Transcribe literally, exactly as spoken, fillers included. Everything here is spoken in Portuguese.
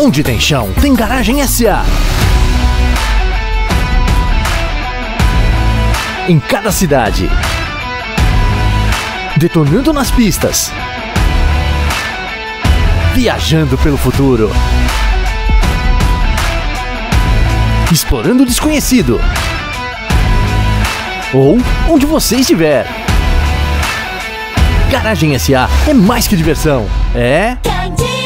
Onde tem chão, tem Garagem S A. Em cada cidade. Detonando nas pistas. Viajando pelo futuro. Explorando o desconhecido. Ou onde você estiver. Garagem S A é mais que diversão. É...